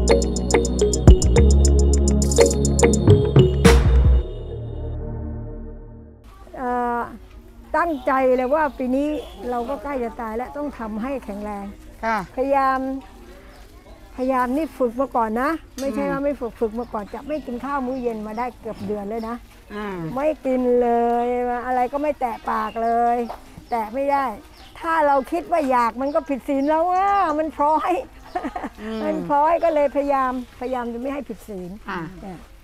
ตั้งใจเลยว่าปีนี้เราก็ใกล้จะตายแล้วต้องทำให้แข็งแรงพยายามนี่ฝึกมาก่อนนะไม่ใช่ว่าไม่ฝึกมาก่อนจะไม่กินข้าวมื้อเย็นมาได้เกือบเดือนเลยนะไม่กินเลยอะไรก็ไม่แตะปากเลยแตะไม่ได้ถ้าเราคิดว่าอยากมันก็ผิดศีลแล้วว่ามันพร้อยมันพร้อยก็เลยพยายามจะไม่ให้ผิดศีล